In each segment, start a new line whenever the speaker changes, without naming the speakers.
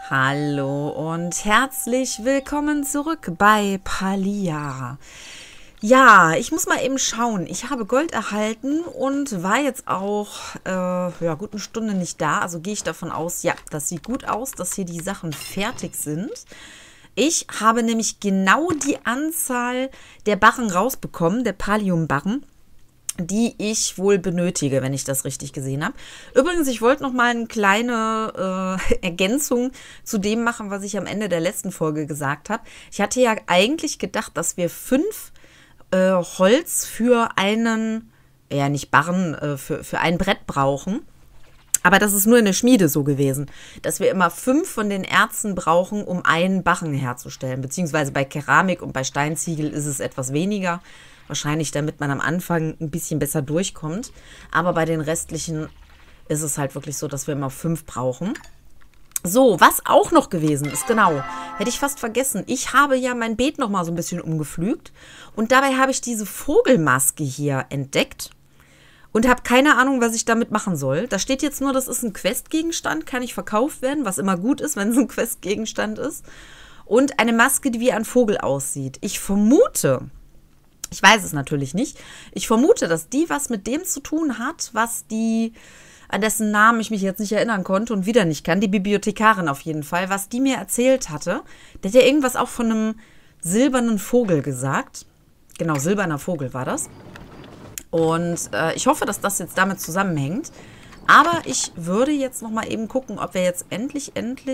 Hallo und herzlich willkommen zurück bei Palia. Ja, ich muss mal eben schauen. Ich habe Gold erhalten und war jetzt auch gut eine Stunde nicht da. Also gehe ich davon aus, ja, das sieht gut aus, dass hier die Sachen fertig sind. Ich habe nämlich genau die Anzahl der Barren rausbekommen, der Pallium-Barren, die ich wohl benötige, wenn ich das richtig gesehen habe. Übrigens, ich wollte noch mal eine kleine Ergänzung zu dem machen, was ich am Ende der letzten Folge gesagt habe. Ich hatte ja eigentlich gedacht, dass wir 5 Holz für einen, ja nicht Barren, für ein Brett brauchen. Aber das ist nur in der Schmiede so gewesen, dass wir immer 5 von den Erzen brauchen, um einen Barren herzustellen. Beziehungsweise bei Keramik und bei Steinziegel ist es etwas weniger. Wahrscheinlich, damit man am Anfang ein bisschen besser durchkommt. Aber bei den restlichen ist es halt wirklich so, dass wir immer 5 brauchen. So, was auch noch gewesen ist, genau, hätte ich fast vergessen. Ich habe ja mein Beet noch mal so ein bisschen umgepflügt. Und dabei habe ich diese Vogelmaske hier entdeckt. Und habe keine Ahnung, was ich damit machen soll. Da steht jetzt nur, das ist ein Questgegenstand, kann nicht verkauft werden, was immer gut ist, wenn es ein Questgegenstand ist. Und eine Maske, die wie ein Vogel aussieht. Ich vermute... Ich weiß es natürlich nicht. Ich vermute, dass die was mit dem zu tun hat, was die, an dessen Namen ich mich jetzt nicht erinnern konnte und wieder nicht kann, die Bibliothekarin auf jeden Fall, was die mir erzählt hatte. Der hat ja irgendwas auch von einem silbernen Vogel gesagt. Genau, silberner Vogel war das. Und ich hoffe, dass das jetzt damit zusammenhängt. Aber ich würde jetzt noch mal eben gucken, ob wir jetzt endlich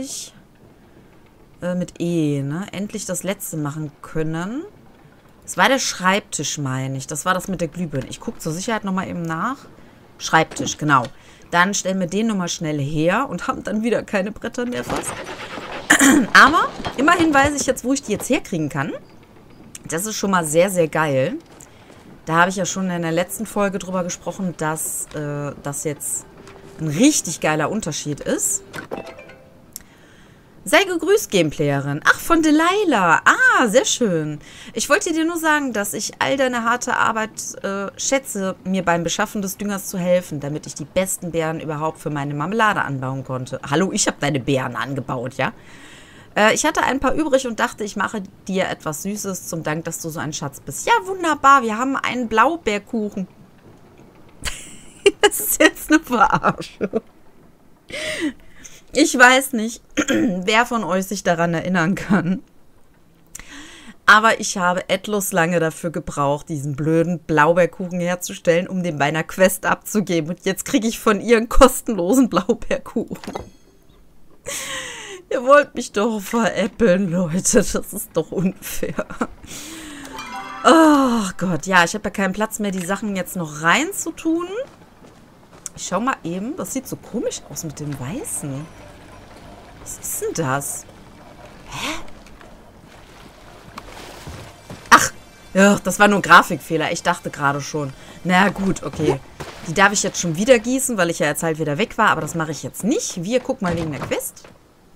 mit E, ne, endlich das letzte machen können. Es war der Schreibtisch, meine ich. Das war das mit der Glühbirne. Ich gucke zur Sicherheit nochmal eben nach. Schreibtisch, genau. Dann stellen wir den nochmal schnell her und haben dann wieder keine Bretter mehr fast. Aber immerhin weiß ich jetzt, wo ich die jetzt herkriegen kann. Das ist schon mal sehr, sehr geil. Da habe ich ja schon in der letzten Folge drüber gesprochen, dass das jetzt ein richtig geiler Unterschied ist. Sei gegrüßt, Gameplayerin. Ach, von Delilah. Ah, sehr schön. Ich wollte dir nur sagen, dass ich all deine harte Arbeit schätze, mir beim Beschaffen des Düngers zu helfen, damit ich die besten Beeren überhaupt für meine Marmelade anbauen konnte. Hallo, ich habe deine Beeren angebaut, ja? Ich hatte ein paar übrig und dachte, ich mache dir etwas Süßes zum Dank, dass du so ein Schatz bist. Ja, wunderbar. Wir haben einen Blaubeerkuchen. Das ist jetzt eine Verarsche. Ich weiß nicht, wer von euch sich daran erinnern kann. Aber ich habe etwas lange dafür gebraucht, diesen blöden Blaubeerkuchen herzustellen, um den bei einer Quest abzugeben. Und jetzt kriege ich von ihr einen kostenlosen Blaubeerkuchen. Ihr wollt mich doch veräppeln, Leute. Das ist doch unfair. Oh Gott, ja, ich habe ja keinen Platz mehr, die Sachen jetzt noch reinzutun. Ich schau mal eben. Das sieht so komisch aus mit dem Weißen. Was ist denn das? Hä? Ach, ja, das war nur ein Grafikfehler. Ich dachte gerade schon. Na gut, okay. Die darf ich jetzt schon wieder gießen, weil ich ja jetzt halt wieder weg war. Aber das mache ich jetzt nicht. Wir gucken mal wegen der Quest.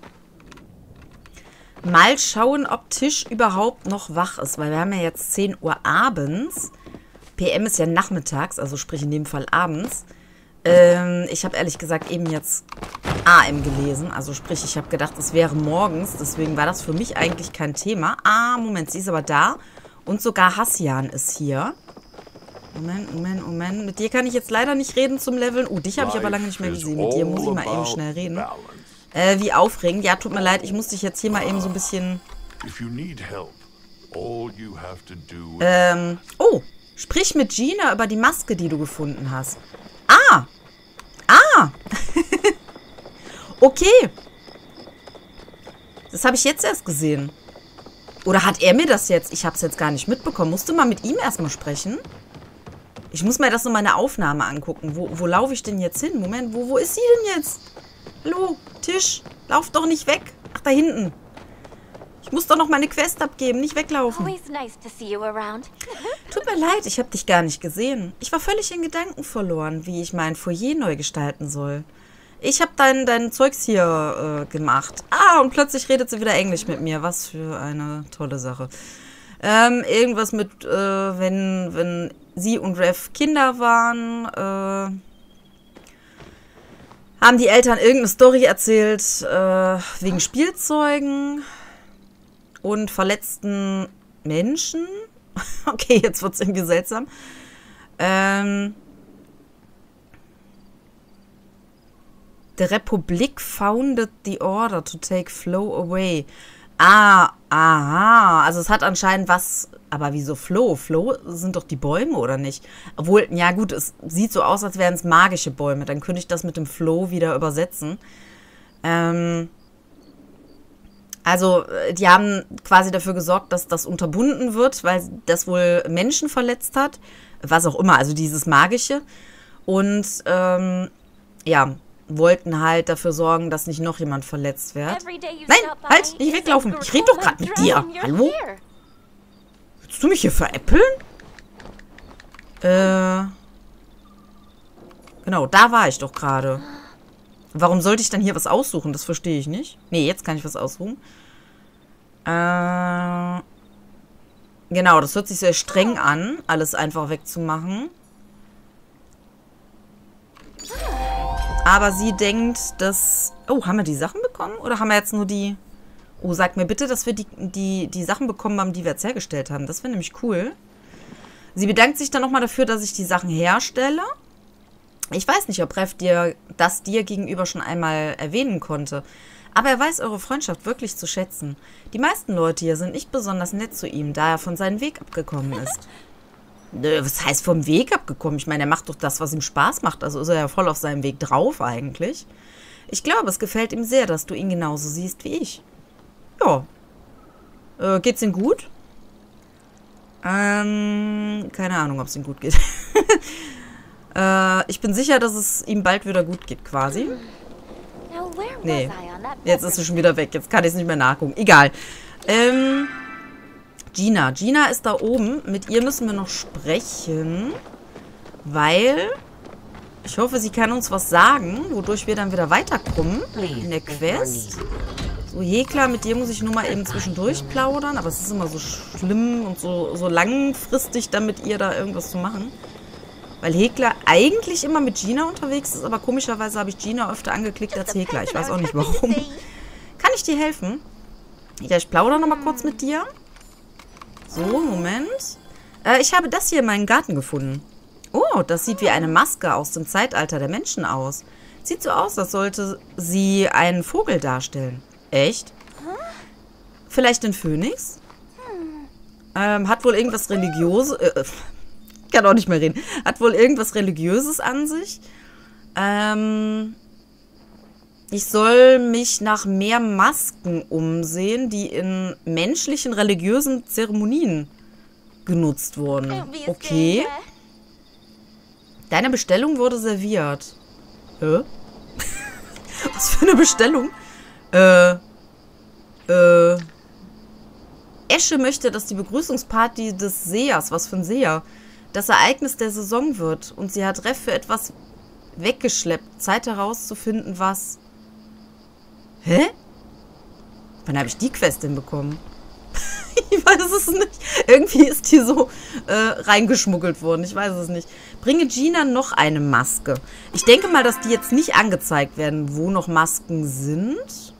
Mal schauen, ob Tisch überhaupt noch wach ist. Weil wir haben ja jetzt 10 Uhr abends. PM ist ja nachmittags, also sprich in dem Fall abends. Ich habe ehrlich gesagt eben jetzt AM gelesen. Also sprich, ich habe gedacht, es wäre morgens. Deswegen war das für mich eigentlich kein Thema. Ah, Moment, sie ist aber da. Und sogar Hassian ist hier. Moment. Mit dir kann ich jetzt leider nicht reden zum Leveln. Oh, dich habe ich aber lange nicht mehr gesehen. Mit dir muss ich mal eben schnell reden. Wie aufregend. Ja, tut mir leid. Ich muss dich jetzt hier mal eben so ein bisschen... Oh, sprich mit Gina über die Maske, die du gefunden hast. Ah! Okay. Das habe ich jetzt erst gesehen. Oder hat er mir das jetzt? Ich habe es jetzt gar nicht mitbekommen. Musst du mal mit ihm erstmal sprechen? Ich muss mir das nochmal in der Aufnahme angucken. Wo laufe ich denn jetzt hin? Moment, wo ist sie denn jetzt? Hallo, Tisch. Lauf doch nicht weg. Ach, da hinten. Ich muss doch noch meine Quest abgeben. Nicht weglaufen. Tut mir leid, ich habe dich gar nicht gesehen. Ich war völlig in Gedanken verloren, wie ich mein Foyer neu gestalten soll. Ich habe dein Zeugs hier gemacht. Ah, und plötzlich redet sie wieder Englisch mit mir. Was für eine tolle Sache. Irgendwas mit, wenn sie und Rev Kinder waren. Haben die Eltern irgendeine Story erzählt wegen Spielzeugen und verletzten Menschen? Okay, jetzt wird es irgendwie seltsam. The Republic founded the order to take Flo away. Ah, aha. Also es hat anscheinend was... Aber wieso Flo? Flo sind doch die Bäume, oder nicht? Obwohl, ja gut, es sieht so aus, als wären es magische Bäume. Dann könnte ich das mit dem Flo wieder übersetzen. Also, die haben quasi dafür gesorgt, dass das unterbunden wird, weil das wohl Menschen verletzt hat. Was auch immer, also dieses Magische. Und, ja, wollten halt dafür sorgen, dass nicht noch jemand verletzt wird. Nein, halt, nicht weglaufen. Ich rede doch gerade mit dir. Hallo? Willst du mich hier veräppeln? Genau, da war ich doch gerade. Warum sollte ich dann hier was aussuchen? Das verstehe ich nicht. Nee, jetzt kann ich was aussuchen. Genau, das hört sich sehr streng an, alles einfach wegzumachen. Aber sie denkt, dass... Oh, haben wir die Sachen bekommen? Oder haben wir jetzt nur die... Oh, sag mir bitte, dass wir die Sachen bekommen haben, die wir jetzt hergestellt haben. Das wäre nämlich cool. Sie bedankt sich dann nochmal dafür, dass ich die Sachen herstelle. Ich weiß nicht, ob Rev dir gegenüber schon einmal erwähnen konnte. Aber er weiß eure Freundschaft wirklich zu schätzen. Die meisten Leute hier sind nicht besonders nett zu ihm, da er von seinem Weg abgekommen ist. Was heißt vom Weg abgekommen? Ich meine, er macht doch das, was ihm Spaß macht. Also ist er ja voll auf seinem Weg drauf eigentlich. Ich glaube, es gefällt ihm sehr, dass du ihn genauso siehst wie ich. Ja. Geht's ihm gut? Keine Ahnung, ob es ihm gut geht. Ich bin sicher, dass es ihm bald wieder gut geht, quasi. Nee, jetzt ist sie schon wieder weg. Jetzt kann ich es nicht mehr nachgucken. Egal. Gina. Gina ist da oben. Mit ihr müssen wir noch sprechen. Weil ich hoffe, sie kann uns was sagen, wodurch wir dann wieder weiterkommen in der Quest. So, Hekla, mit dir muss ich nur mal eben zwischendurch plaudern. Aber es ist immer so schlimm und so langfristig, dann mit ihr da irgendwas zu machen. Weil Hekla eigentlich immer mit Gina unterwegs ist, aber komischerweise habe ich Gina öfter angeklickt als Hekla. Ich weiß auch nicht warum. Kann ich dir helfen? Ja, ich plaudere nochmal kurz mit dir. So, Moment. Ich habe das hier in meinem Garten gefunden. Oh, das sieht wie eine Maske aus dem Zeitalter der Menschen aus. Sieht so aus, als sollte sie einen Vogel darstellen. Echt? Vielleicht den Phönix? Hat wohl irgendwas Religiöses... kann auch nicht mehr reden. Hat wohl irgendwas Religiöses an sich. Ich soll mich nach mehr Masken umsehen, die in menschlichen religiösen Zeremonien genutzt wurden. Okay. Deine Bestellung wurde serviert. Hä? Was für eine Bestellung? Esche möchte, dass die Begrüßungsparty des Sehers, was für ein Seher, das Ereignis der Saison wird. Und sie hat Rev für etwas weggeschleppt. Zeit herauszufinden, was... Hä? Wann habe ich die Quest denn bekommen? Ich weiß es nicht. Irgendwie ist die so reingeschmuggelt worden. Ich weiß es nicht. Bringe Gina noch eine Maske. Ich denke mal, dass die jetzt nicht angezeigt werden, wo noch Masken sind.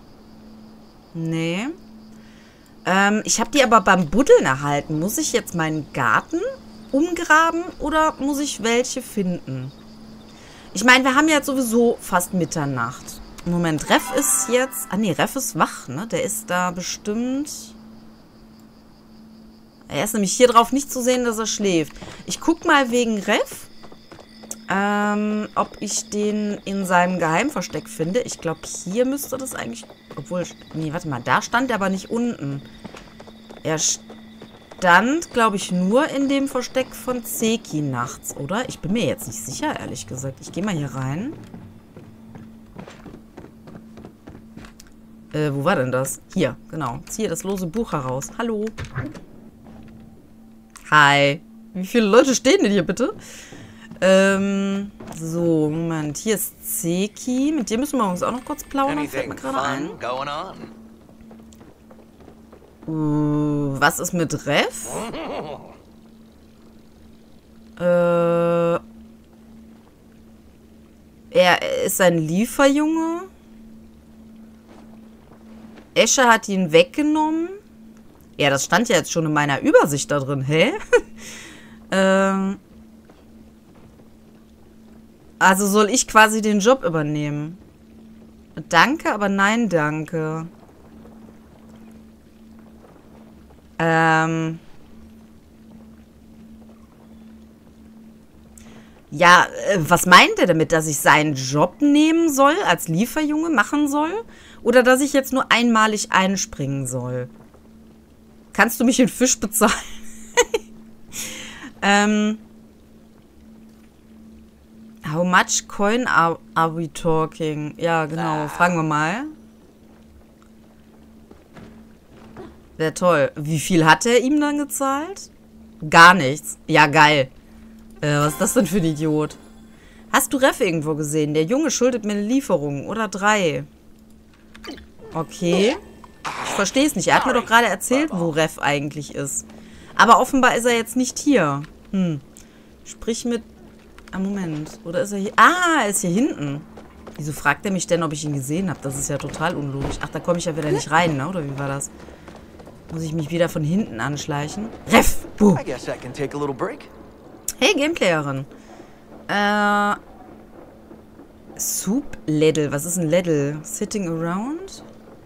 Nee. Ich habe die aber beim Buddeln erhalten. Muss ich jetzt meinen Garten umgraben oder muss ich welche finden? Ich meine, wir haben ja jetzt sowieso fast Mitternacht. Moment, Rev ist jetzt... Ah nee, Rev ist wach, ne? Der ist da bestimmt... Er ist nämlich hier drauf nicht zu sehen, dass er schläft. Ich guck mal wegen Rev, ob ich den in seinem Geheimversteck finde. Ich glaube, hier müsste das eigentlich... Obwohl... Nee, warte mal, da stand er aber nicht unten. Er stand, glaube ich, nur in dem Versteck von Zeki nachts, oder? Ich bin mir jetzt nicht sicher, ehrlich gesagt. Ich gehe mal hier rein. Wo war denn das? Hier, genau. Ziehe das lose Buch heraus. Hallo. Hi. Wie viele Leute stehen denn hier bitte? So, Moment. Hier ist Zeki. Mit dir müssen wir uns auch noch kurz plaudern. Fällt mir gerade ein. Was ist mit Rev? ist ein Lieferjunge. Esche hat ihn weggenommen. Ja, das stand ja jetzt schon in meiner Übersicht da drin. Hä? Also soll ich quasi den Job übernehmen. Danke, aber nein, danke. Ja, was meint er damit? Dass ich seinen Job nehmen soll, als Lieferjunge machen soll? Oder dass ich jetzt nur einmalig einspringen soll? Kannst du mich in Fisch bezahlen? How much coin are we talking? Ja, genau. Fragen wir mal. Wäre toll. Wie viel hat er ihm dann gezahlt? Gar nichts. Ja, geil. Was ist das denn für ein Idiot? Hast du Ref irgendwo gesehen? Der Junge schuldet mir eine Lieferung. Oder 3. Okay. Ich verstehe es nicht. Er hat mir doch gerade erzählt, wo Ref eigentlich ist. Aber offenbar ist er jetzt nicht hier. Sprich mit... Ah, Moment. Oder ist er hier? Ah, er ist hier hinten. Wieso fragt er mich denn, ob ich ihn gesehen habe? Das ist ja total unlogisch. Ach, da komme ich ja wieder nicht rein, ne? Oder wie war das? Muss ich mich wieder von hinten anschleichen? Ref! Buh. Hey, Gameplayerin. Soup Ledel. Was ist ein Ledel? Sitting around?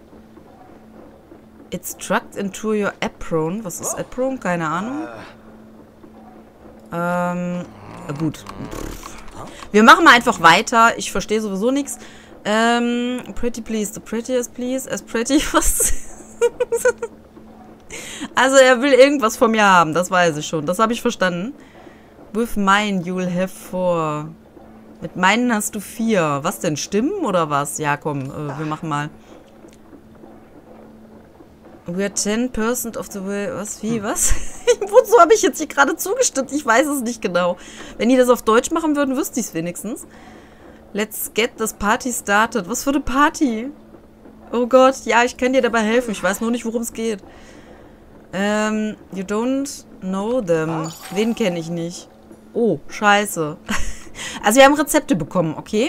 It's trucked into your apron. Was ist Apron? Keine Ahnung. Gut. Wir machen mal einfach weiter. Ich verstehe sowieso nichts. Pretty please. The prettiest please. As pretty. Was? Also er will irgendwas von mir haben. Das weiß ich schon. Das habe ich verstanden. With mine you will have 4. Mit meinen hast du 4. Was denn? Stimmen oder was? Ja, komm. Wir machen mal. We are 10% of the way. Was? Wie? Was? Wozu habe ich jetzt hier gerade zugestimmt? Ich weiß es nicht genau. Wenn die das auf Deutsch machen würden, wüsste ich es wenigstens. Let's get this party started. Was für eine Party? Oh Gott, ja, ich kann dir dabei helfen. Ich weiß nur nicht, worum es geht. You don't know them. Wen kenne ich nicht? Oh, scheiße. Also wir haben Rezepte bekommen, okay?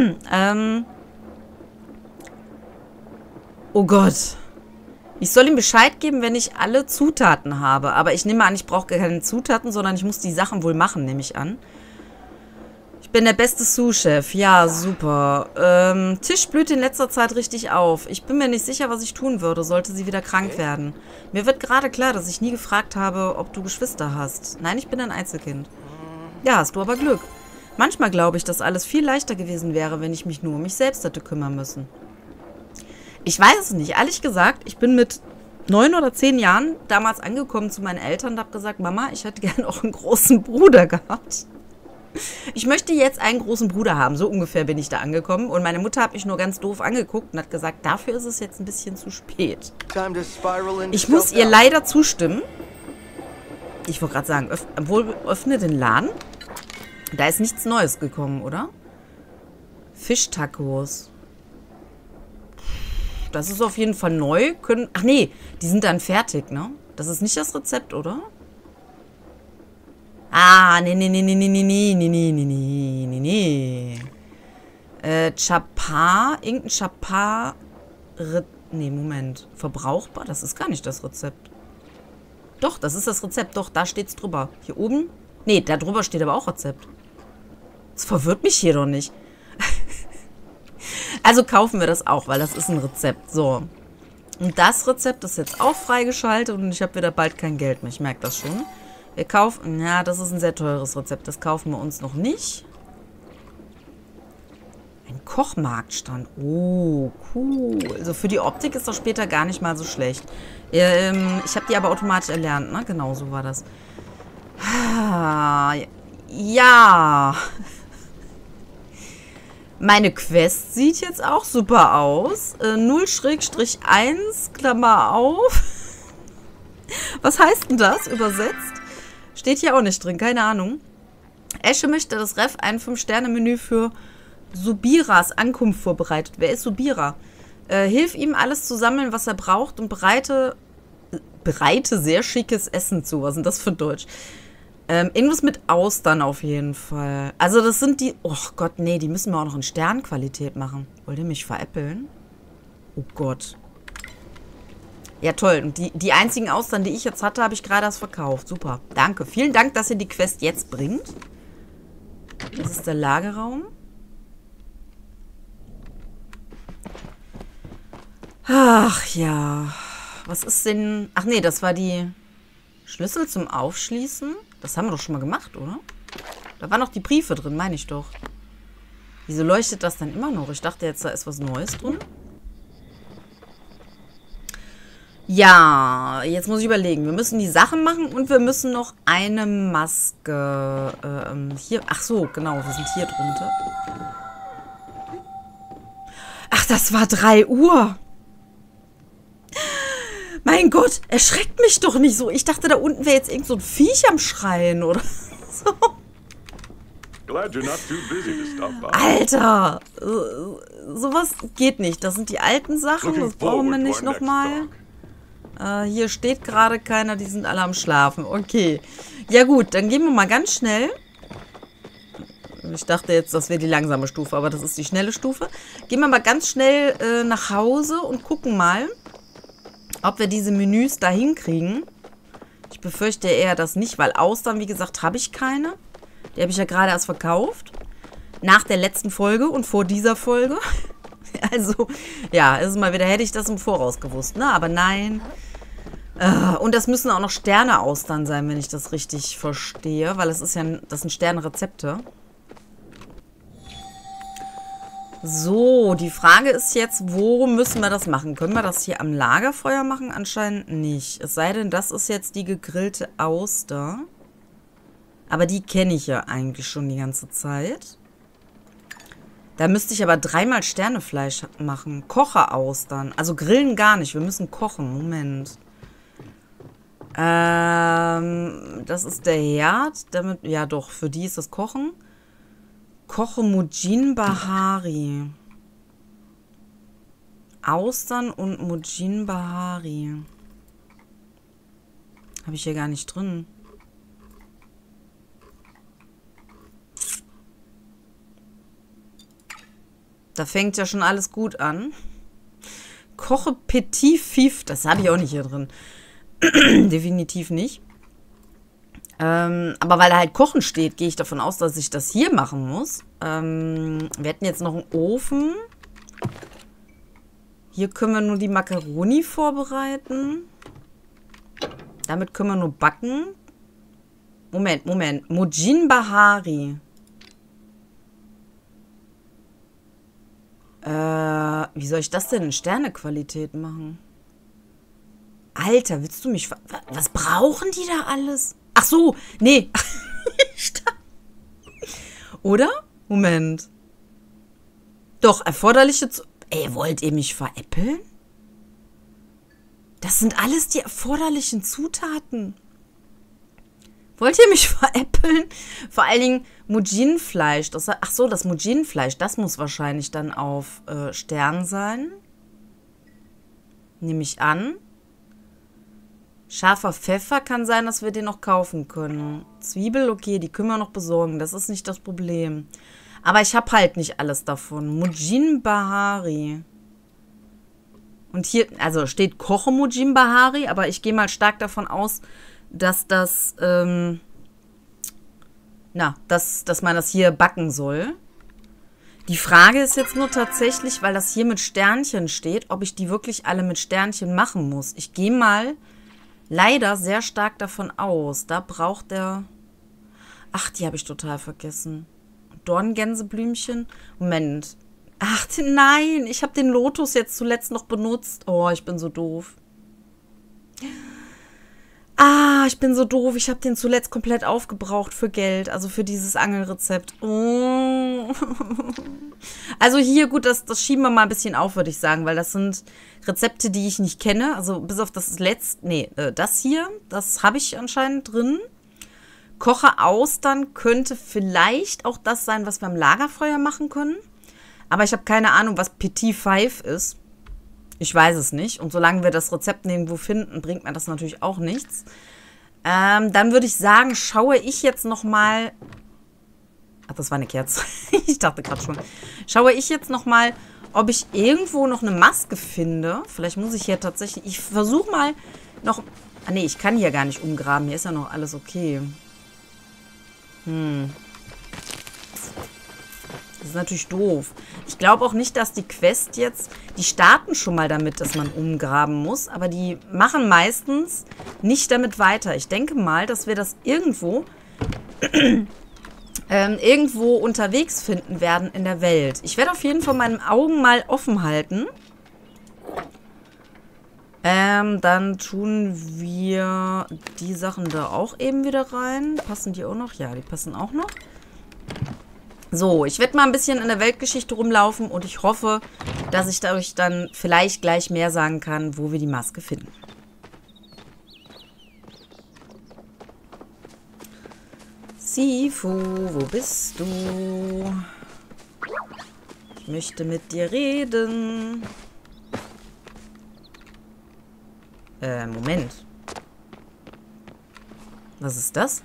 Oh Gott. Ich soll ihm Bescheid geben, wenn ich alle Zutaten habe. Aber ich nehme an, ich brauche keine Zutaten, sondern ich muss die Sachen wohl machen, nehme ich an. Ich bin der beste Sous-Chef. Ja, super. Tisch blüht in letzter Zeit richtig auf. Ich bin mir nicht sicher, was ich tun würde, sollte sie wieder krank werden. Mir wird gerade klar, dass ich nie gefragt habe, ob du Geschwister hast. Nein, ich bin ein Einzelkind. Ja, hast du aber Glück. Manchmal glaube ich, dass alles viel leichter gewesen wäre, wenn ich mich nur um mich selbst hätte kümmern müssen. Ich weiß es nicht. Ehrlich gesagt, ich bin mit 9 oder 10 Jahren damals angekommen zu meinen Eltern und habe gesagt, Mama, ich hätte gerne auch einen großen Bruder gehabt. Ich möchte jetzt einen großen Bruder haben. So ungefähr bin ich da angekommen. Und meine Mutter hat mich nur ganz doof angeguckt und hat gesagt, dafür ist es jetzt ein bisschen zu spät. Ich muss ihr leider zustimmen. Ich wollte gerade sagen, öffne den Laden. Da ist nichts Neues gekommen, oder? Fischtacos. Das ist auf jeden Fall neu. Ach nee, die sind dann fertig, ne? Das ist nicht das Rezept, oder? Ah, nee. Chapar, irgendein Chapar. Nee, Moment. Verbrauchbar? Das ist gar nicht das Rezept. Doch, das ist das Rezept. Doch, da steht's drüber. Hier oben? Nee, da drüber steht aber auch Rezept. Das verwirrt mich hier doch nicht. Also kaufen wir das auch, weil das ist ein Rezept. So. Und das Rezept ist jetzt auch freigeschaltet und ich habe wieder bald kein Geld mehr. Ich merke das schon. Wir kaufen... Ja, das ist ein sehr teures Rezept. Das kaufen wir uns noch nicht. Ein Kochmarktstand. Oh, cool. Also für die Optik ist das später gar nicht mal so schlecht. Ich habe die aber automatisch erlernt, ne? Genau, so war das. Ja. Meine Quest sieht jetzt auch super aus. 0-1, Klammer auf. Was heißt denn das übersetzt? Steht hier auch nicht drin, keine Ahnung. Esche möchte das Ref ein 5-Sterne-Menü für Subiras Ankunft vorbereitet. Wer ist Subira? Hilf ihm, alles zu sammeln, was er braucht und bereite sehr schickes Essen zu. Was ist denn das für Deutsch? Irgendwas mit Austern auf jeden Fall. Also das sind die... Oh Gott, nee, die müssen wir auch noch in Sternqualität machen. Wollt ihr mich veräppeln? Oh Gott. Ja, toll. Und die einzigen Austern, die ich jetzt hatte, habe ich gerade erst verkauft. Super. Danke. Vielen Dank, dass ihr die Quest jetzt bringt. Das ist der Lagerraum. Ach ja. Was ist denn... Ach nee, das war die Schlüssel zum Aufschließen. Das haben wir doch schon mal gemacht, oder? Da waren noch die Briefe drin, meine ich doch. Wieso leuchtet das dann immer noch? Ich dachte jetzt, da ist was Neues drin. Ja, jetzt muss ich überlegen. Wir müssen die Sachen machen und wir müssen noch eine Maske hier... Ach so, genau, wir sind hier drunter. Ach, das war 3 Uhr. Mein Gott, erschreckt mich doch nicht so. Ich dachte, da unten wäre jetzt irgend so ein Viech am Schreien oder so. Alter, sowas geht nicht. Das sind die alten Sachen, das brauchen wir nicht nochmal. Hier steht gerade keiner, die sind alle am Schlafen. Okay, ja gut, dann gehen wir mal ganz schnell. Ich dachte jetzt, das wäre die langsame Stufe, aber das ist die schnelle Stufe. Gehen wir mal ganz schnell nach Hause und gucken mal, ob wir diese Menüs da hinkriegen. Ich befürchte eher das nicht, weil Austern, wie gesagt, habe ich keine. Die habe ich ja gerade erst verkauft. Nach der letzten Folge und vor dieser Folge. Also, ja, ist mal wieder, hätte ich das im Voraus gewusst, ne? Aber nein. Und das müssen auch noch Sterne-Austern sein, wenn ich das richtig verstehe. Weil es ist ja, das sind Sterne-Rezepte. So, die Frage ist jetzt, wo müssen wir das machen? Können wir das hier am Lagerfeuer machen? Anscheinend nicht. Es sei denn, das ist jetzt die gegrillte Auster. Aber die kenne ich ja eigentlich schon die ganze Zeit. Da müsste ich aber 3-mal Sternefleisch machen. Kocher-Austern. Also grillen gar nicht. Wir müssen kochen. Moment. Das ist der Herd. Damit, ja doch, für die ist das Kochen. Koche Mujin Bahari. Austern und Mujin Bahari. Habe ich hier gar nicht drin. Da fängt ja schon alles gut an. Koche Petit Fif. Das habe ich auch nicht hier drin. Definitiv nicht. Aber weil da halt Kochen steht, gehe ich davon aus, dass ich das hier machen muss. Wir hätten jetzt noch einen Ofen. Hier können wir nur die Macaroni vorbereiten. Damit können wir nur backen. Moment. Mujin Bahari. Wie soll ich das denn in Sternequalität machen? Alter, willst du mich... Was brauchen die da alles? Ach so, nee. Oder? Moment. Doch, erforderliche... Ey, wollt ihr mich veräppeln? Das sind alles die erforderlichen Zutaten. Wollt ihr mich veräppeln? Vor allen Dingen Mujin-Fleisch. Ach so, das Mujin-Fleisch, das muss wahrscheinlich dann auf Stern sein. Nehme ich an. Scharfer Pfeffer kann sein, dass wir den noch kaufen können. Zwiebel, okay, die können wir noch besorgen. Das ist nicht das Problem. Aber ich habe halt nicht alles davon. Mujin Bahari. Und hier, also steht Koche Mujin Bahari, aber ich gehe mal stark davon aus, dass das, dass man das hier backen soll. Die Frage ist jetzt nur tatsächlich, weil das hier mit Sternchen steht, ob ich die wirklich alle mit Sternchen machen muss. Ich gehe mal leider sehr stark davon aus. Da braucht der... Ach, die habe ich total vergessen. Dorngänseblümchen. Moment. Ach, nein, ich habe den Lotus jetzt zuletzt noch benutzt. Oh, ich bin so doof. Ah, ich bin so doof. Ich habe den zuletzt komplett aufgebraucht für Geld. Also für dieses Angelrezept. Oh. Also hier, gut, das schieben wir mal ein bisschen auf, würde ich sagen. Weil das sind Rezepte, die ich nicht kenne. Also bis auf das letzte... Nee, das hier. Das habe ich anscheinend drin. Koche Austern könnte vielleicht auch das sein, was wir am Lagerfeuer machen können. Aber ich habe keine Ahnung, was Petit Five ist. Ich weiß es nicht. Und solange wir das Rezept nirgendwo finden, bringt mir das natürlich auch nichts. Dann würde ich sagen, schaue ich jetzt noch mal... Ach, das war eine Kerze. Ich dachte gerade schon. Schaue ich jetzt noch mal, ob ich irgendwo noch eine Maske finde. Vielleicht muss ich hier tatsächlich... Ich versuche mal noch... Ah, nee, ich kann hier gar nicht umgraben. Hier ist ja noch alles okay. Das ist natürlich doof. Ich glaube auch nicht, dass die Quest jetzt... Die starten schon mal damit, dass man umgraben muss. Aber die machen meistens nicht damit weiter. Ich denke mal, dass wir das irgendwo... irgendwo unterwegs finden werden in der Welt. Ich werde auf jeden Fall meine Augen mal offen halten. Dann tun wir die Sachen da auch eben wieder rein. Passen die auch noch? Ja, die passen auch noch. So, ich werde mal ein bisschen in der Weltgeschichte rumlaufen und ich hoffe, dass ich dadurch dann vielleicht gleich mehr sagen kann, wo wir die Maske finden. Sifu, wo bist du? Ich möchte mit dir reden. Moment. Was ist das?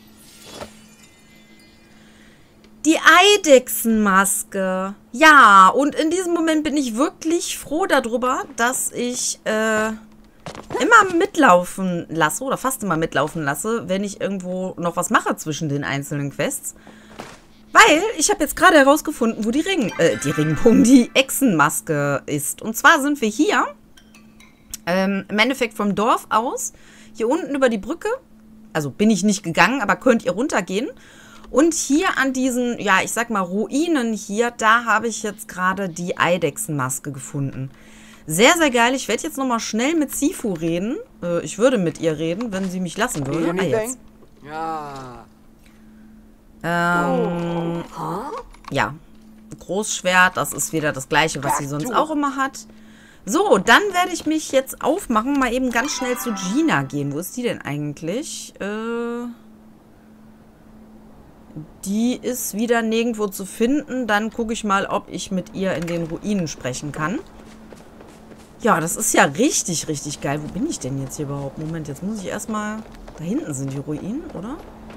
Die Eidechsenmaske. Ja, und in diesem Moment bin ich wirklich froh darüber, dass ich immer mitlaufen lasse oder fast immer mitlaufen lasse, wenn ich irgendwo noch was mache zwischen den einzelnen Quests. Weil ich habe jetzt gerade herausgefunden, wo die Echsenmaske ist. Und zwar sind wir hier im Endeffekt vom Dorf aus, hier unten über die Brücke. Also bin ich nicht gegangen, aber könnt ihr runtergehen. Und hier an diesen, ja, ich sag mal Ruinen hier, da habe ich jetzt gerade die Eidechsenmaske gefunden. Sehr, sehr geil. Ich werde jetzt nochmal schnell mit Sifu reden. Ich würde mit ihr reden, wenn sie mich lassen würde. Ah, jetzt. Ja. Großschwert, das ist wieder das gleiche, was sie sonst auch immer hat. So, dann werde ich mich jetzt aufmachen, mal eben ganz schnell zu Gina gehen. Wo ist die denn eigentlich? Die ist wieder nirgendwo zu finden. Dann gucke ich mal, ob ich mit ihr in den Ruinen sprechen kann. Ja, das ist ja richtig, richtig geil. Wo bin ich denn jetzt hier überhaupt? Moment, jetzt muss ich erstmal... Da hinten sind die Ruinen, oder?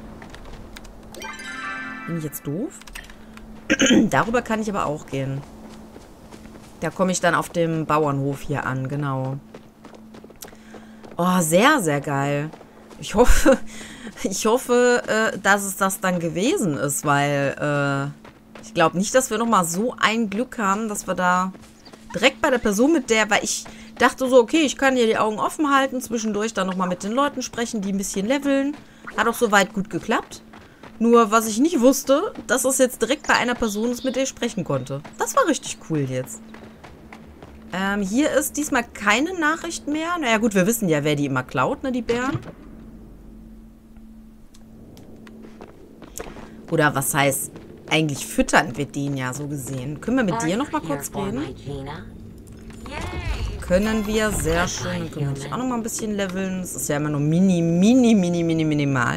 Bin ich jetzt doof? Darüber kann ich aber auch gehen. Da komme ich dann auf dem Bauernhof hier an, genau. Oh, sehr, sehr geil. Ich hoffe, dass es das dann gewesen ist, weil ich glaube nicht, dass wir nochmal so ein Glück haben, dass wir da direkt bei der Person mit der, weil ich dachte so, okay, ich kann hier die Augen offen halten, zwischendurch dann nochmal mit den Leuten sprechen, die ein bisschen leveln. Hat auch soweit gut geklappt. Nur, was ich nicht wusste, dass es jetzt direkt bei einer Person ist, mit der ich sprechen konnte. Das war richtig cool jetzt. Hier ist diesmal keine Nachricht mehr. Naja gut, wir wissen ja, wer die immer klaut, ne, die Bären. Oder was heißt, eigentlich füttern wir den ja so gesehen. Können wir mit dir noch mal kurz reden? Können wir, sehr schön. Dann können wir dich auch noch mal ein bisschen leveln. Das ist ja immer nur minimal.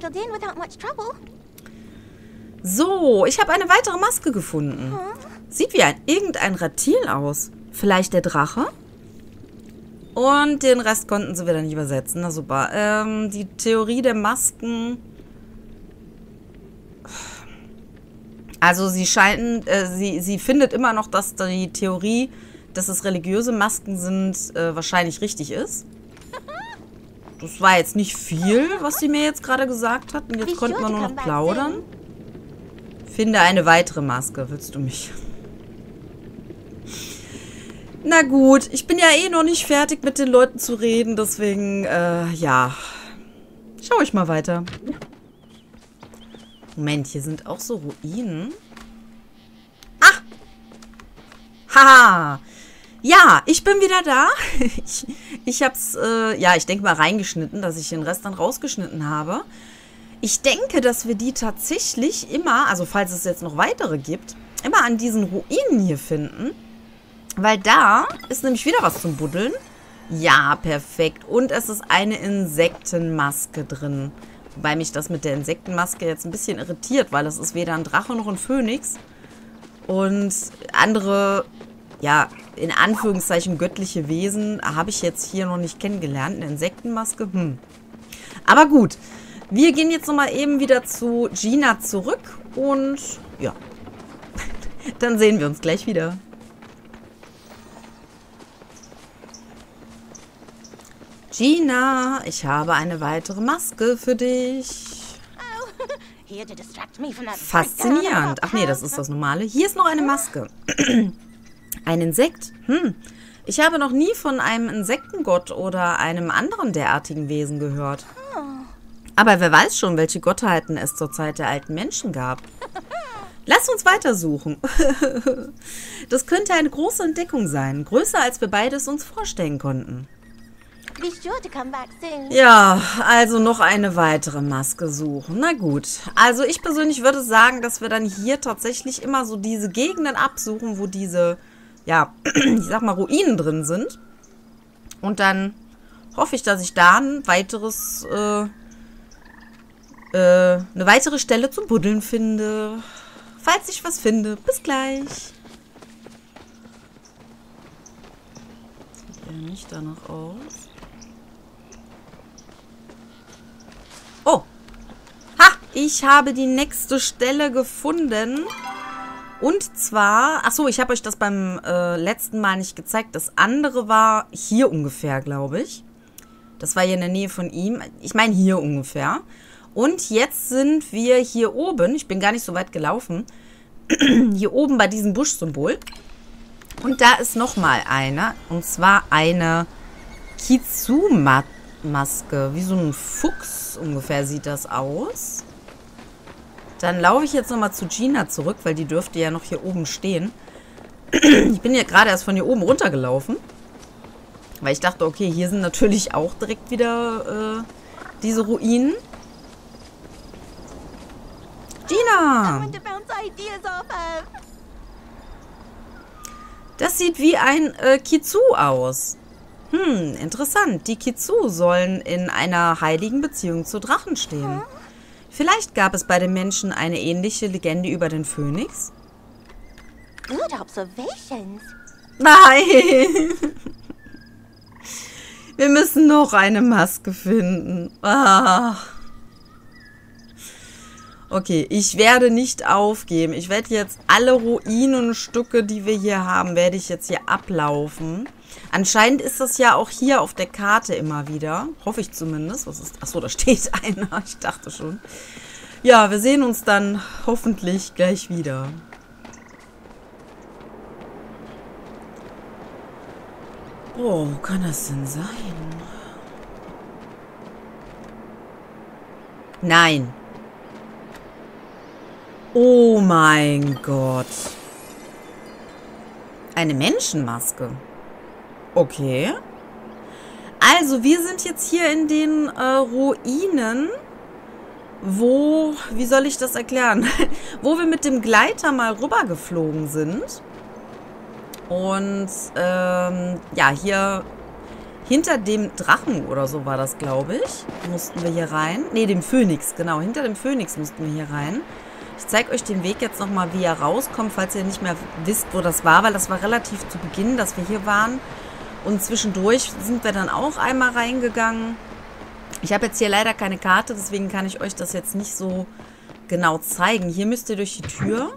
So, ich habe eine weitere Maske gefunden. Sieht wie irgendein Reptil aus. Vielleicht der Drache? Und den Rest konnten sie wieder nicht übersetzen. Na super. Die Theorie der Masken... Also sie scheinen, sie findet immer noch, dass die Theorie, dass es religiöse Masken sind, wahrscheinlich richtig ist. Das war jetzt nicht viel, was sie mir jetzt gerade gesagt hat. Und jetzt konnten wir nur noch plaudern. Finde eine weitere Maske. Willst du mich? Na gut, ich bin ja eh noch nicht fertig mit den Leuten zu reden. Deswegen, ja. Schau ich mal weiter. Moment, hier sind auch so Ruinen. Ah! Haha! Ja, ich bin wieder da. Ich hab's, ja, ich denke mal reingeschnitten, dass ich den Rest dann rausgeschnitten habe. Ich denke, dass wir die tatsächlich immer, also falls es jetzt noch weitere gibt, immer an diesen Ruinen hier finden. Weil da ist nämlich wieder was zum Buddeln. Ja, perfekt. Und es ist eine Insektenmaske drin. Wobei mich das mit der Insektenmaske jetzt ein bisschen irritiert, weil es ist weder ein Drache noch ein Phönix. Und andere, ja, in Anführungszeichen göttliche Wesen habe ich jetzt hier noch nicht kennengelernt. Eine Insektenmaske, Aber gut, wir gehen jetzt nochmal eben wieder zu Gina zurück und ja, dann sehen wir uns gleich wieder. Gina, ich habe eine weitere Maske für dich. Faszinierend. Ach nee, das ist das Normale. Hier ist noch eine Maske. Ein Insekt? Ich habe noch nie von einem Insektengott oder einem anderen derartigen Wesen gehört. Aber wer weiß schon, welche Gottheiten es zur Zeit der alten Menschen gab. Lass uns weitersuchen. Das könnte eine große Entdeckung sein. Größer, als wir beides uns vorstellen konnten. Ja, also noch eine weitere Maske suchen. Na gut. Also ich persönlich würde sagen, dass wir dann hier tatsächlich immer so diese Gegenden absuchen, wo diese, ja, ich sag mal, Ruinen drin sind. Und dann hoffe ich, dass ich da ein weiteres, eine weitere Stelle zum Buddeln finde. Falls ich was finde. Bis gleich. Sieht ja nicht danach aus. Oh. Ha! Ich habe die nächste Stelle gefunden. Und zwar... Achso, ich habe euch das beim letzten Mal nicht gezeigt. Das andere war hier ungefähr, glaube ich. Das war hier in der Nähe von ihm. Ich meine hier ungefähr. Und jetzt sind wir hier oben. Ich bin gar nicht so weit gelaufen. Hier oben bei diesem Buschsymbol. Und da ist nochmal eine. Und zwar eine Kitsuma-Maske. Wie so ein Fuchs ungefähr sieht das aus. Dann laufe ich jetzt nochmal zu Gina zurück, weil die dürfte ja noch hier oben stehen. Ich bin ja gerade erst von hier oben runtergelaufen. Weil ich dachte, okay, hier sind natürlich auch direkt wieder diese Ruinen. Gina! Das sieht wie ein Kitsu aus. Interessant. Die Kitsu sollen in einer heiligen Beziehung zu Drachen stehen. Vielleicht gab es bei den Menschen eine ähnliche Legende über den Phönix?
Good observations.
Nein! Wir müssen noch eine Maske finden. Ach. Okay, ich werde nicht aufgeben. Ich werde jetzt alle Ruinenstücke, die wir hier haben, werde ich jetzt hier ablaufen. Anscheinend ist das ja auch hier auf der Karte immer wieder. Hoffe ich zumindest. Was ist? Achso, da steht einer. Ich dachte schon. Ja, wir sehen uns dann hoffentlich gleich wieder. Oh, wo kann das denn sein? Nein. Oh mein Gott. Eine Menschenmaske. Okay. Also, wir sind jetzt hier in den Ruinen, wo, wie soll ich das erklären? Wo wir mit dem Gleiter mal rübergeflogen sind. Und, ja, hier hinter dem Drachen oder so war das, glaube ich, mussten wir hier rein. Ne, dem Phönix, genau. Hinter dem Phönix mussten wir hier rein. Ich zeige euch den Weg jetzt nochmal, wie ihr rauskommt, falls ihr nicht mehr wisst, wo das war, weil das war relativ zu Beginn, dass wir hier waren. Und zwischendurch sind wir dann auch einmal reingegangen. Ich habe jetzt hier leider keine Karte, deswegen kann ich euch das jetzt nicht so genau zeigen. Hier müsst ihr durch die Tür.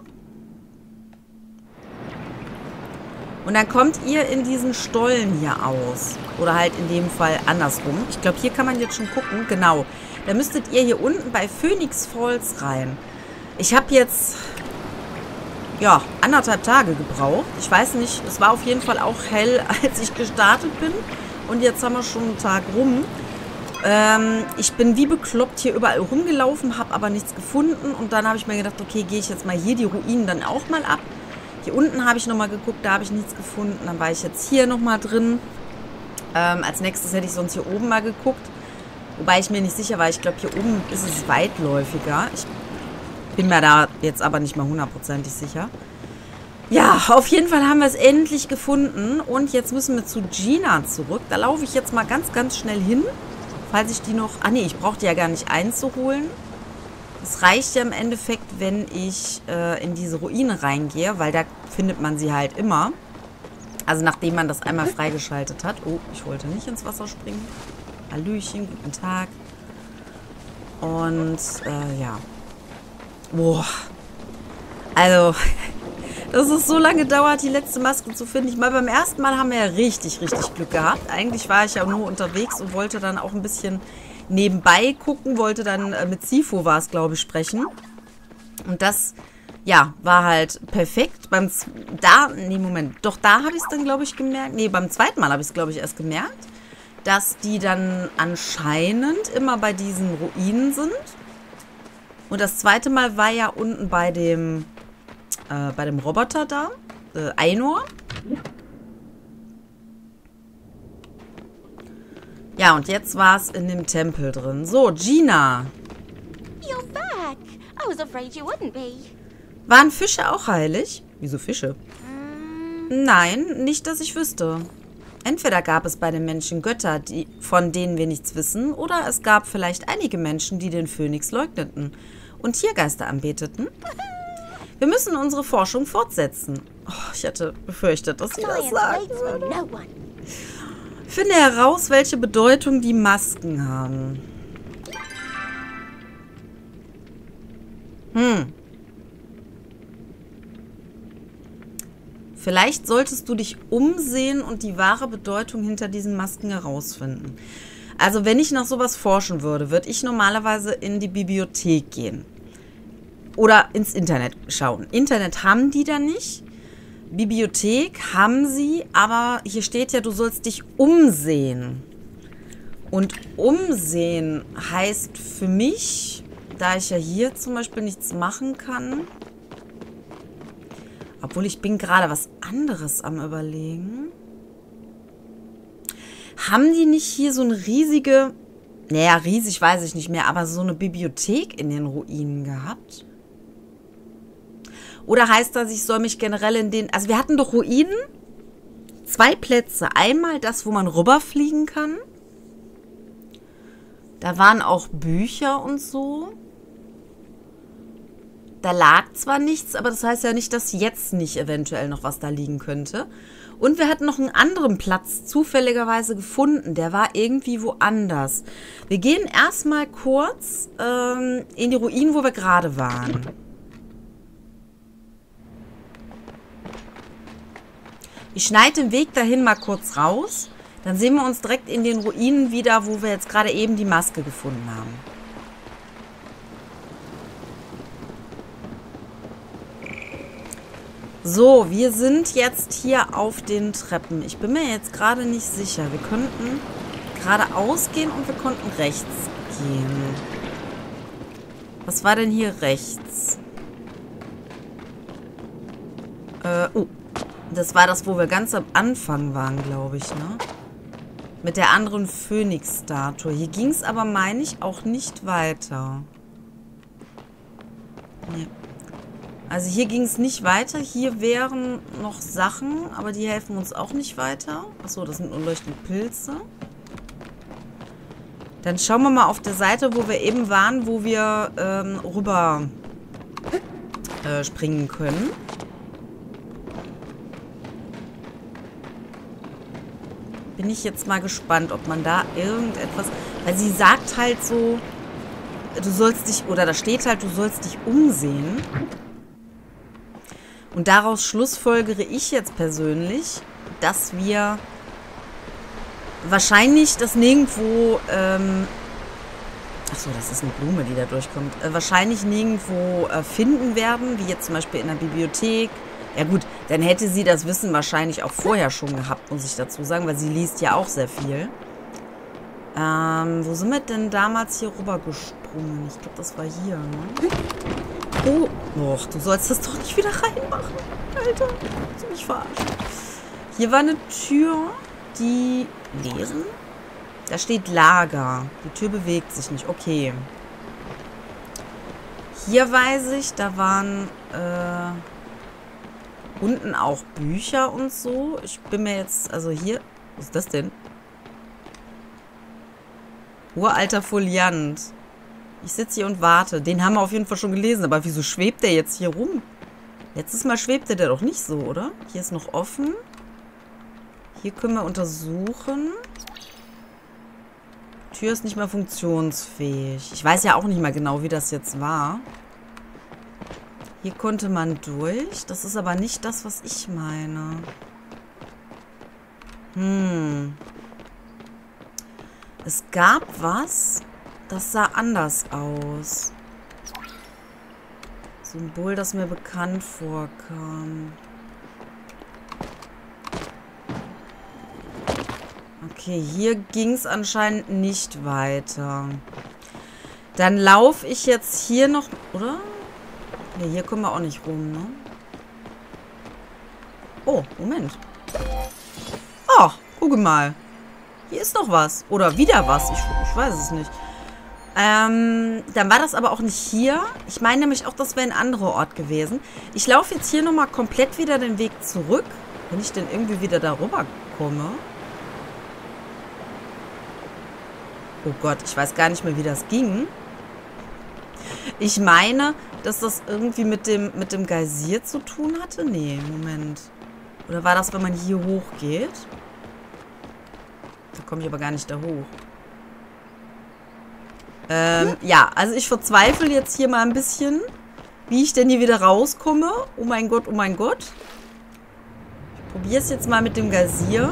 Und dann kommt ihr in diesen Stollen hier aus. Oder halt in dem Fall andersrum. Ich glaube, hier kann man jetzt schon gucken. Genau. Da müsstet ihr hier unten bei Phoenix Falls rein. Ich habe jetzt, ja, 1,5 Tage gebraucht. Ich weiß nicht, es war auf jeden Fall auch hell, als ich gestartet bin. Und jetzt haben wir schon einen Tag rum. Ich bin wie bekloppt hier überall rumgelaufen, habe aber nichts gefunden. Und dann habe ich mir gedacht, okay, gehe ich jetzt mal hier die Ruinen dann auch mal ab. Hier unten habe ich nochmal geguckt, da habe ich nichts gefunden. Dann war ich jetzt hier nochmal drin. Als nächstes hätte ich sonst hier oben mal geguckt. Wobei ich mir nicht sicher war. Ich glaube, hier oben ist es weitläufiger. Ich bin mir da jetzt aber nicht mal hundertprozentig sicher. Ja, auf jeden Fall haben wir es endlich gefunden. Und jetzt müssen wir zu Gina zurück. Da laufe ich jetzt mal ganz, ganz schnell hin. Falls ich die noch... Ah nee, ich brauche die ja gar nicht einzuholen. Es reicht ja im Endeffekt, wenn ich in diese Ruine reingehe. Weil da findet man sie halt immer. Also nachdem man das einmal freigeschaltet hat. Oh, ich wollte nicht ins Wasser springen. Hallöchen, guten Tag. Und, ja. Boah. Also, dass es so lange dauert, die letzte Maske zu finden. Ich meine, beim ersten Mal haben wir ja richtig, richtig Glück gehabt. Eigentlich war ich ja nur unterwegs und wollte dann auch ein bisschen nebenbei gucken. Wollte dann mit Sifu, war es, glaube ich, sprechen. Und das, ja, war halt perfekt. Da habe ich es dann, glaube ich, gemerkt. Nee, beim zweiten Mal habe ich es, glaube ich, erst gemerkt, dass die dann anscheinend immer bei diesen Ruinen sind. Und das zweite Mal war ja unten bei dem Roboter da, Ainur. Ja, und jetzt war es in dem Tempel drin. So, Gina.
You're back. I was afraid you wouldn't be.
Waren Fische auch heilig? Wieso Fische? Nein, nicht, dass ich wüsste. Entweder gab es bei den Menschen Götter, von denen wir nichts wissen, oder es gab vielleicht einige Menschen, die den Phönix leugneten und Tiergeister anbeteten. Wir müssen unsere Forschung fortsetzen. Oh, ich hatte befürchtet, dass sie das sagen würde. Finde heraus, welche Bedeutung die Masken haben. Vielleicht solltest du dich umsehen und die wahre Bedeutung hinter diesen Masken herausfinden. Also wenn ich nach sowas forschen würde, würde ich normalerweise in die Bibliothek gehen. Oder ins Internet schauen. Internet haben die da nicht. Bibliothek haben sie, aber hier steht ja, du sollst dich umsehen. Und umsehen heißt für mich, da ich ja hier zum Beispiel nichts machen kann, obwohl ich bin gerade was anderes am Überlegen. Haben die nicht hier so eine riesige, naja, riesig weiß ich nicht mehr, aber so eine Bibliothek in den Ruinen gehabt? Oder heißt das, ich soll mich generell in den... Also wir hatten doch Ruinen, 2 Plätze. Einmal das, wo man rüberfliegen kann. Da waren auch Bücher und so. Da lag zwar nichts, aber das heißt ja nicht, dass jetzt nicht eventuell noch was da liegen könnte. Und wir hatten noch einen anderen Platz zufälligerweise gefunden. Der war irgendwie woanders. Wir gehen erstmal kurz in die Ruinen, wo wir gerade waren. Ich schneide den Weg dahin mal kurz raus. Dann sehen wir uns direkt in den Ruinen wieder, wo wir jetzt gerade eben die Maske gefunden haben. So, wir sind jetzt hier auf den Treppen. Ich bin mir jetzt gerade nicht sicher. Wir könnten geradeaus gehen und wir konnten rechts gehen. Was war denn hier rechts? Das war das, wo wir ganz am Anfang waren, glaube ich, ne? Mit der anderen Phönix-Statue. Hier ging es aber, meine ich, auch nicht weiter. Nee. Also hier ging es nicht weiter. Hier wären noch Sachen, aber die helfen uns auch nicht weiter. Achso, das sind unleuchtende Pilze. Dann schauen wir mal auf der Seite, wo wir eben waren, wo wir rüber springen können. Bin ich jetzt mal gespannt, ob man da irgendetwas... Weil sie sagt halt so, du sollst dich... Oder da steht halt, du sollst dich umsehen. Und daraus schlussfolgere ich jetzt persönlich, dass wir wahrscheinlich das nirgendwo... Achso, das ist eine Blume, die da durchkommt. Wahrscheinlich nirgendwo finden werden, wie jetzt zum Beispiel in der Bibliothek. Ja gut, dann hätte sie das Wissen wahrscheinlich auch vorher schon gehabt, muss ich dazu sagen, weil sie liest ja auch sehr viel. Wo sind wir denn damals hier rübergesprungen? Ich glaube, das war hier, ne? Oh, och, du sollst das doch nicht wieder reinmachen. Alter, willst du mich verarschen? Hier war eine Tür, die lesen. Da steht Lager. Die Tür bewegt sich nicht. Okay. Hier weiß ich, da waren unten auch Bücher und so. Ich bin mir jetzt, also hier, was ist das denn? Uralter Foliant. Ich sitze hier und warte. Den haben wir auf jeden Fall schon gelesen, aber wieso schwebt der jetzt hier rum? Letztes Mal schwebte der doch nicht so, oder? Hier ist noch offen. Hier können wir untersuchen. Tür ist nicht mehr funktionsfähig. Ich weiß ja auch nicht mehr genau, wie das jetzt war. Hier konnte man durch. Das ist aber nicht das, was ich meine. Es gab was, das sah anders aus. Symbol, das mir bekannt vorkam. Okay, hier ging es anscheinend nicht weiter. Dann laufe ich jetzt hier noch, oder? Ne, hier kommen wir auch nicht rum, ne? Oh, Moment. Ach, gucke mal. Hier ist noch was. Oder wieder was. Ich weiß es nicht. Dann war das aber auch nicht hier. Ich meine nämlich auch, das wäre ein anderer Ort gewesen. Ich laufe jetzt hier nochmal komplett wieder den Weg zurück. Wenn ich denn irgendwie wieder darüber komme. Oh Gott, ich weiß gar nicht mehr, wie das ging. Ich meine, dass das irgendwie mit dem Geysir zu tun hatte. Nee, Moment. Oder war das, wenn man hier hochgeht? Da komme ich aber gar nicht da hoch. Ja, also ich verzweifle jetzt hier mal ein bisschen, wie ich denn hier wieder rauskomme. Oh mein Gott, oh mein Gott. Ich probiere es jetzt mal mit dem Geysir.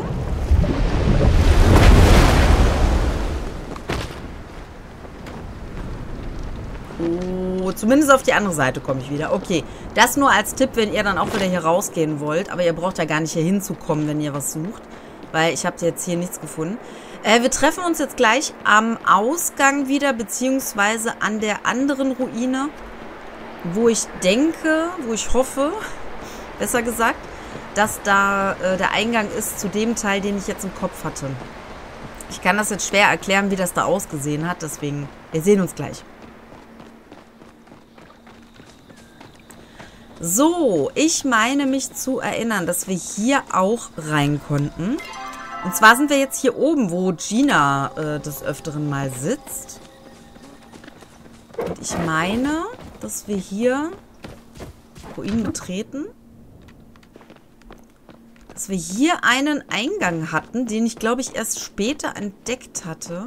Oh, zumindest auf die andere Seite komme ich wieder. Okay, das nur als Tipp, wenn ihr dann auch wieder hier rausgehen wollt. Aber ihr braucht ja gar nicht hier hinzukommen, wenn ihr was sucht. Weil ich habe jetzt hier nichts gefunden. Wir treffen uns jetzt gleich am Ausgang wieder, beziehungsweise an der anderen Ruine, wo ich denke, wo ich hoffe, besser gesagt, dass da der Eingang ist zu dem Teil, den ich jetzt im Kopf hatte. Ich kann das jetzt schwer erklären, wie das da ausgesehen hat, deswegen, wir sehen uns gleich. So, ich meine mich zu erinnern, dass wir hier auch rein konnten. Und zwar sind wir jetzt hier oben, wo Gina des Öfteren mal sitzt. Und ich meine, dass wir hier Ruinen betreten. Dass wir hier einen Eingang hatten, den ich, glaube ich, erst später entdeckt hatte.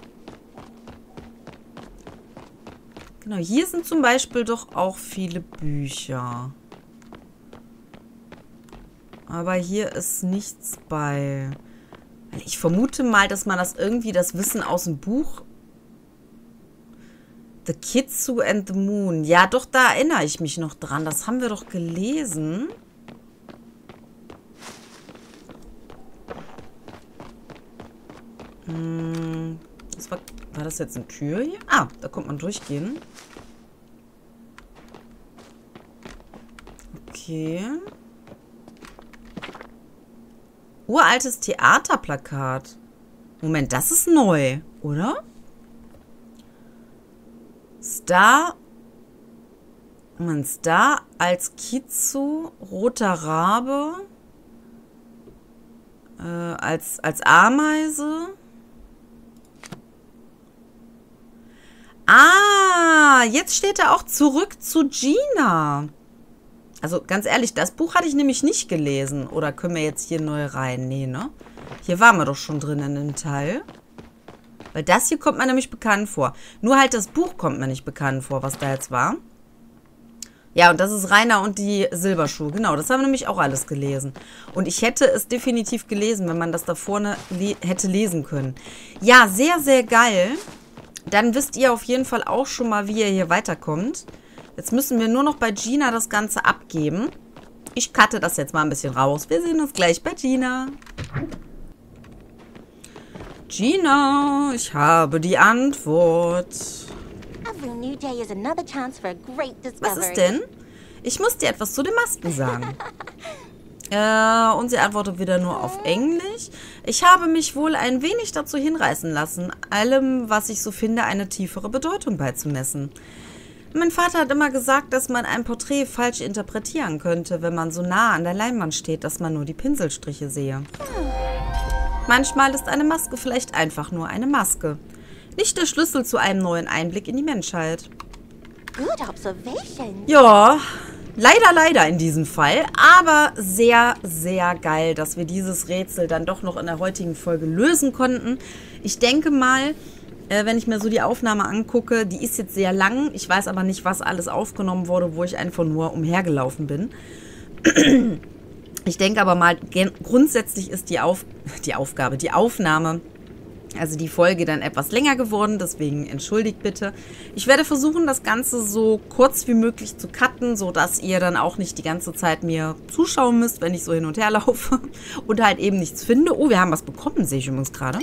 Genau, hier sind zum Beispiel doch auch viele Bücher. Aber hier ist nichts bei. Ich vermute mal, dass man das irgendwie, das Wissen aus dem Buch. The Kitsu and the Moon. Ja, doch, da erinnere ich mich noch dran. Das haben wir doch gelesen. War das jetzt eine Tür hier? Ah, da kommt man durchgehen. Okay. Uraltes Theaterplakat. Moment, das ist neu, oder? Star. Moment, Star als Kitsu, roter Rabe. Als Ameise. Ah, jetzt steht er auch zurück zu Gina. Also ganz ehrlich, das Buch hatte ich nämlich nicht gelesen. Oder können wir jetzt hier neu rein? Nee, ne? Hier waren wir doch schon drin in dem Teil. Weil das hier kommt mir nämlich bekannt vor. Nur halt das Buch kommt mir nicht bekannt vor, was da jetzt war. Ja, und das ist Rainer und die Silberschuhe. Genau, das haben wir nämlich auch alles gelesen. Und ich hätte es definitiv gelesen, wenn man das da vorne hätte lesen können. Ja, sehr, sehr geil. Dann wisst ihr auf jeden Fall auch schon mal, wie ihr hier weiterkommt. Jetzt müssen wir nur noch bei Gina das Ganze abgeben. Ich cutte das jetzt mal ein bisschen raus. Wir sehen uns gleich bei Gina. Gina, ich habe die Antwort. Was ist denn? Ich muss dir etwas zu den Masken sagen. Und sie antwortet wieder nur auf Englisch. Ich habe mich wohl ein wenig dazu hinreißen lassen, allem, was ich so finde, eine tiefere Bedeutung beizumessen. Mein Vater hat immer gesagt, dass man ein Porträt falsch interpretieren könnte, wenn man so nah an der Leinwand steht, dass man nur die Pinselstriche sehe. Manchmal ist eine Maske vielleicht einfach nur eine Maske. Nicht der Schlüssel zu einem neuen Einblick in die Menschheit.
Good observation.
Ja, leider in diesem Fall. Aber sehr, sehr geil, dass wir dieses Rätsel dann doch noch in der heutigen Folge lösen konnten. Ich denke mal, Wenn ich mir so die Aufnahme angucke, die ist jetzt sehr lang. Ich weiß aber nicht, was alles aufgenommen wurde, wo ich einfach nur umhergelaufen bin. Ich denke aber mal, grundsätzlich ist die Aufnahme, also die Folge dann etwas länger geworden, deswegen entschuldigt bitte. Ich werde versuchen, das Ganze so kurz wie möglich zu cutten, sodass ihr dann auch nicht die ganze Zeit mir zuschauen müsst, wenn ich so hin und her laufe und halt eben nichts finde. Oh, wir haben was bekommen, sehe ich übrigens gerade.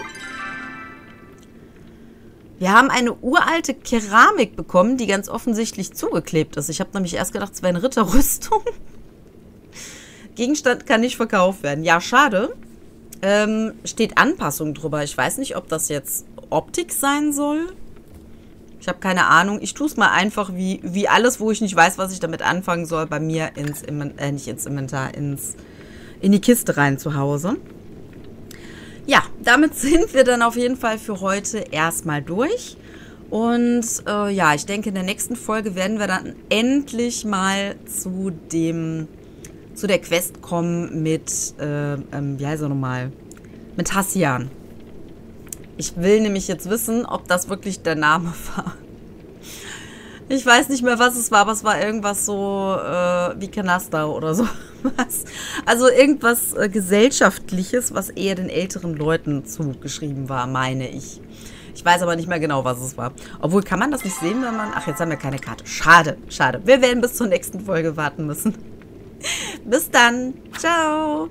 Wir haben eine uralte Keramik bekommen, die ganz offensichtlich zugeklebt ist. Ich habe nämlich erst gedacht, es wäre eine Ritterrüstung. Gegenstand kann nicht verkauft werden. Ja, schade. Steht Anpassung drüber. Ich weiß nicht, ob das jetzt Optik sein soll. Ich habe keine Ahnung. Ich tue es mal einfach wie alles, wo ich nicht weiß, was ich damit anfangen soll, bei mir nicht ins Inventar, in die Kiste rein zu Hause. Ja, damit sind wir dann auf jeden Fall für heute erstmal durch. Und ja, ich denke, in der nächsten Folge werden wir dann endlich mal zu der Quest kommen mit, wie heißt er nochmal? Mit Hassian. Ich will nämlich jetzt wissen, ob das wirklich der Name war. Ich weiß nicht mehr, was es war, aber es war irgendwas so wie Kanaster oder so. Also irgendwas Gesellschaftliches, was eher den älteren Leuten zugeschrieben war, meine ich. Ich weiß aber nicht mehr genau, was es war. Obwohl, kann man das nicht sehen, wenn man... Ach, jetzt haben wir keine Karte. Schade, schade. Wir werden bis zur nächsten Folge warten müssen. Bis dann. Ciao.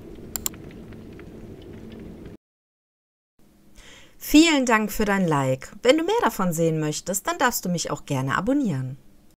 Vielen Dank für dein Like. Wenn du mehr davon sehen möchtest, dann darfst du mich auch gerne abonnieren.